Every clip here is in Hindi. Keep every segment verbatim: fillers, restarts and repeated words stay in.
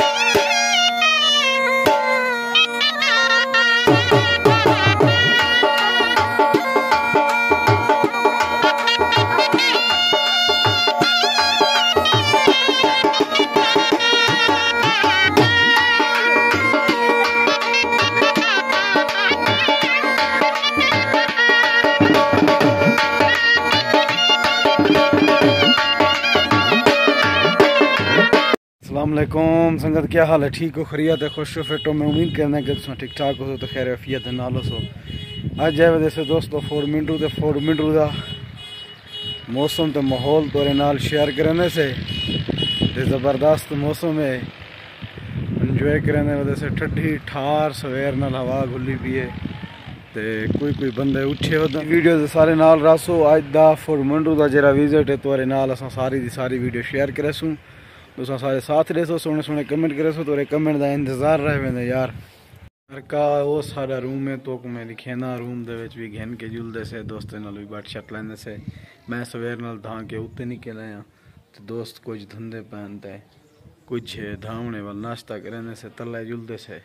अस्सलामुअलैकुम संगत, क्या हाल है? ठीक हो, खैरियत है, खुश हो, फिट हो? मैं उम्मीद करना कि तुम ठीक ठाक हो तो खैर वफियत है नाल हो। अज है वैसे दोस्तों फोर मिनटू तो फोर मिनटू का मौसम तो माहौल तोरे नाल शेयर करने से ज़बरदस्त मौसम है, इंजॉय करने वजह से ठंडी ठार सवेर नाल हवा खुली पी है ते कोई कोई बंदे उठे हो वीडियो दे सारे नाल रासो। अज दा फोर मिनटू का जरा विजिट है तोरे नाल असां सारी दी सारी वीडियो शेयर करेसूँ, तुसां सारे साथ रहो, सोने सोने कमेंट करे सो, तोरे कमेंट का इंतजार रह वेंदे यार। घर का वो सारा रूम है तो मैं लिखे ना रूम दे विच भी घेन के जुलदे से दोस्तें नाल भी बाट शट लेंदे से। मैं सवेर नाल धा के उत्ते निकल आया तो दोस्त कुछ धंधे पहनते कुछ धावने वाल नाश्ता करने से तले जुलदे से।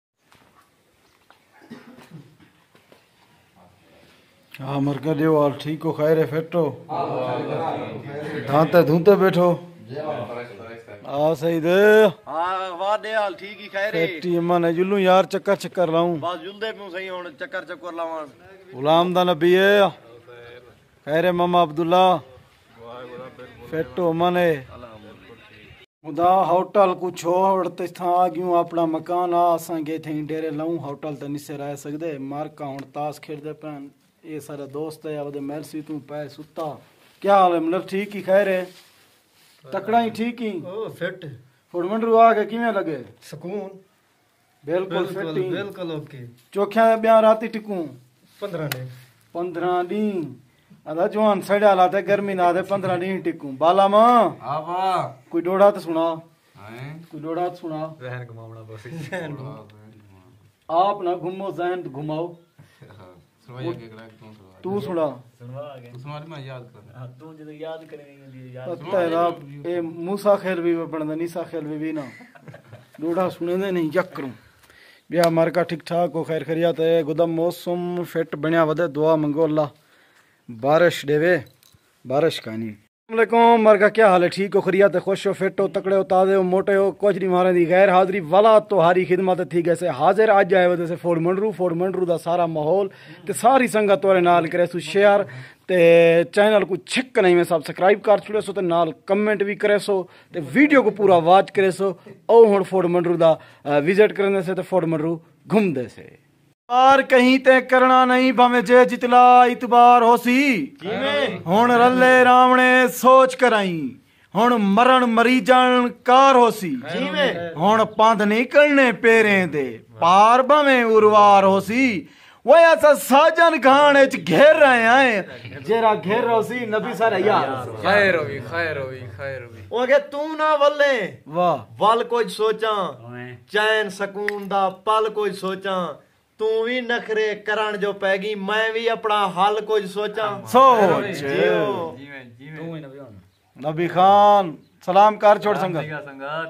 हाँ मरका देव हाल ठीक हो, खैर है, फिट हो, धाते धूते बैठो। हाँ सही दे, हाँ वाह दे हाल ठीक ही खैर है। पेटी मन जुलूं यार, चक्कर चक्कर लाऊं बस जुलदे पियो सही हुन, चक्कर चक्कर लावां। गुलाम दा नबी है, खैर है मामा अब्दुल्ला, फेटो मने खुदा होटल कुछ हो ते था गयूं अपना मकान आ असां गे थे डेरे लाऊं होटल ते निसे रह सकदे। मारका हुन ताश खेलदे पैन, ये सारे दोस्त है आवदे मेलसी तू पै सुता। क्या हाल है मतलब? ठीक ही खैर है, तकड़ा ही ठीक ही ओ फिट फुटमंडरू आ के किवें लगे? सुकून बिल्कुल फिट ही बिल्कुल ओके। चोख्या दे ब्याह राती टिकूं पंद्रह दिन पंद्रह दिन अदा जवान सड़ा लाते गर्मी ना दे पंद्रह दिन टिकूं। बाला मां हां वाह कोई डोड़ा तो सुना, हैं कोई डोड़ा तो सुना। जहन घुमावना बस जहन आप ना घूमो जहन घुमाओ। सुनवाइया के करा तू तू सुना सुनवा आगे तू सुना मैं याद कर। हां तू जब याद करेंगे याद पता है ना ए मूसा खेल भी बनदा नीसा खेल भी ना डोड़ा सुने दे नहीं यक करूं। बिया मारका ठीक ठाक हो, खैर खैरियत है, गुदम मौसम फिट बनया वदे, दुआ मंगो अल्लाह बारिश देवे, बारिश का नहीं। अस्सलामुअलैकुम मरका, क्या हाल है? ठीक हो, खैरियत है, खुश हो, फिट हो, तकड़े हो, ताजे हो, मोटे हो, कुछ नहीं मारे दी गैर हाजिरी वाला तो हारी खिदमत थी कैसे हाजिर अज आए वजह से फोर मंडरू फोर मंडरू का सारा माहौल ते सारी संगत तोरे नाल करे सो शेयर ते चैनल को छिक नहीं में सब्सक्राइब कर छुड़े सो ते नाल कमेंट भी करे सो ते वीडियो को पूरा वॉच करे सो। ओ हुण फोर मंडरू का विजिट करने से ते फोर मंडरू घूमदे से बार कहीं ते करना नहीं भावे जे जितला इतबार होसी हुण रले रावणे सोच कराई हुण मरण मरी जान कार होसी हुण पंध निकलने पेरे दे पार भावे उर्वार होसी। वो ऐसा साजन खान च घेर रहे हैं जेरा घेर होसी नबी सारा यार खैर होगी खैर होगी खैर होगी। ओगे तू ना वल्ले वाह वल कुछ सोचा चैन सकून दा पल कुछ सोचा तू भी नखरे करण जो पैगी मैं भी अपना हल कुछ सोचा सोच नबी खान सलाम कर छोड़ संगत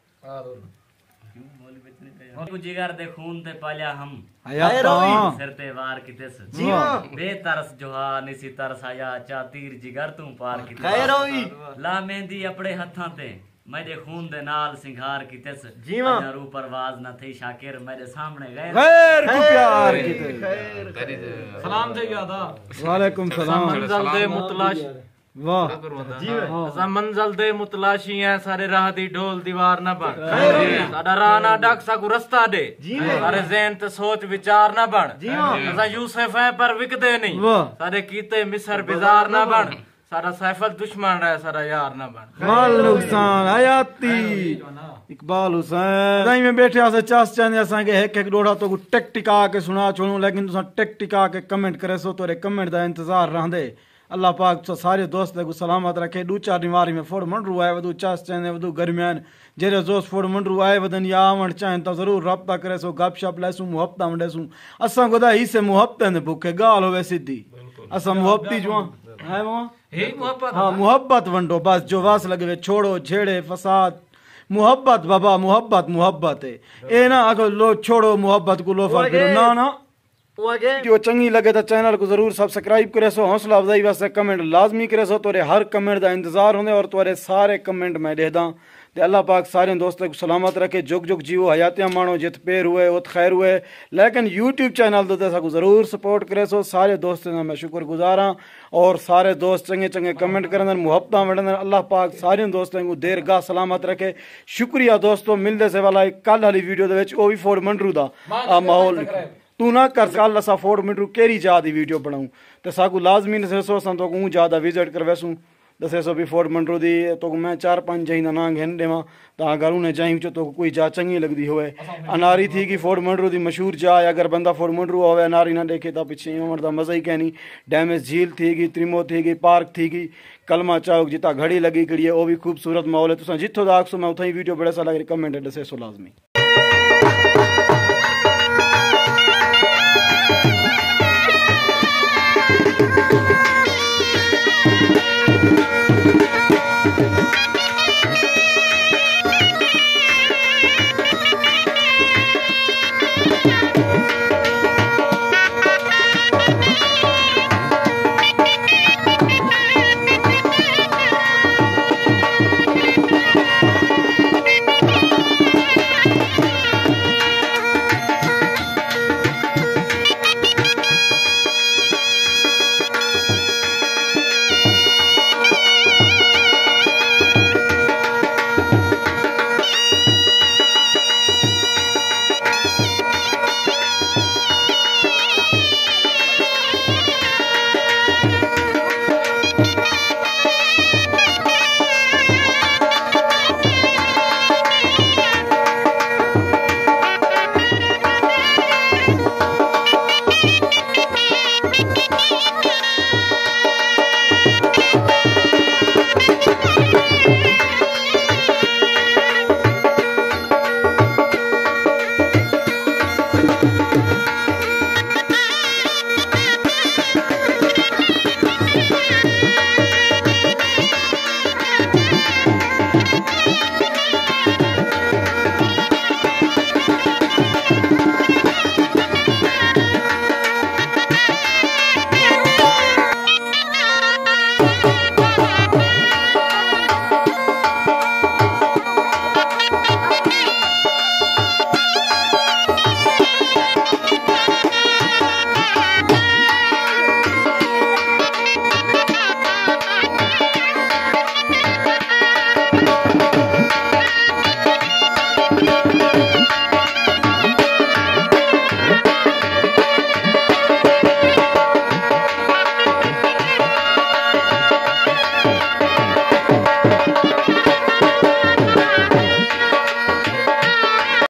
जिगर दे खून ते पालिया हम सिर ते वार कितेस बेतरस जोहा निसी तरस आया चा तीर जिगर तू पार कितेस ला मेहंदी अपने हत्थां ते मेरे खून दे नाल सिंगार कितेस रू परवाज न थई शाकिर मेरे सामने गए खैर को प्यार किते सलाम थे यादा वालेकुम सलाम मंजल दे मुतलाश वाह असा मंजल दे मुतलाशी है सारे राह दी ढोल दीवार ना बन साडा राह ना डक सकू रस्ता दे सारे ज़हन ते सोच विचार ना बन असा यूसुफ है पर विकदे नहीं सारे कीते मिस्र बिजार ना बन सारा सैफल दुश्मन रहे सारा यार ना बन माल नुकसान आयाती इकबाल हुसैन दाई में बैठे आसे चास चांदे असा के एक एक डोड़ा तो टिक टिका के सुना छोड़ू लेकिन तुसा टिक टिका के कमेंट करे सो तोरे कमेंट दा इंतजार रहंदे। अल्लाह पाक तो सारे दोस्त को सलामत रखे। दू चार निवारी में फोड़ मंडरू आए वदू चास चांदे वदू गर्मियान जेरे दोस्त फोड़ मंडरू आए वदन या आवण चाहें तो जरूर रब्ता करे सो गपशप लेसू मुहब्बत मंडेसू असा गोदा ही से मुहब्बत ने भूखे गाल होवे सीधी असा मुहब्बती जुआ है वहां हे मोहब्बत हाँ मुहब्बत वंडो बस जो वास लगे छोड़ो छेड़े फसाद मुहब्बत बाबा मुहब्बत मुहब्बत है ए ना आखो लो छोड़ो मुहब्बत को लो फर्क ना ना वीडियो चंगी लगे तो चैनल को जरूर सब्सक्राइब करे सो हौसला अफजाई वास्ते कमेंट लाजमी करे सो तोरे हर कमेंट का इंतजार होंगे और तोरे सारे कमेंट मैं दे दा ते अल्लाह पाक सारे दोस्तों को सलामत रखे जुग जुग जीवो हयातियां मानो जित पेर हुए उत खैर हुए लेकिन यूट्यूब चैनल तो को जरूर सपोर्ट करे सो सारे दोस्तों का मैं शुक्रगुजार हाँ और सारे दोस्त चंगे चंगे कमेंट करन मुहब्बत वंडन अल्लाह पाक सारे दोस्तों को देर गा सलामत रखे शुक्रिया दोस्तों मिलते से वाला कल वाली वीडियो दे विच ओ भी फोर्ड मंडरू दा आ माहौल तू ना कर कल असा फोर्ड मंडरू केरी जा दी वीडियो बनाऊं तो साकू लाजमी ने सो असां तो को ज्यादा विजिट करवेसूं दसे सो भी फोर्ड मंडरू दी तो मैं चार पांच जाइंदा ना घेन देवा तो अगर उन्हें चाहिए चो तो कोई जा चंगी लगती होवे अनारी थी कि फोर्ड मंडरू दी मशहूर जा अगर बंदा फोर्ड मंडरू होवे अनारी ना देखे तो पीछे उमर दा मजा ही कहनी डैमेज झील थी गई त्रिमो थी गई पार्क थी गई कलमा चौक जिता घड़ी लगी कड़ी है वो भी खूबसूरत माहौल है तुसा जिथो दा आखसो मैं उथा ही वीडियो बड़े सा लगे कमेंट दसे सो लाजमी। Thank you.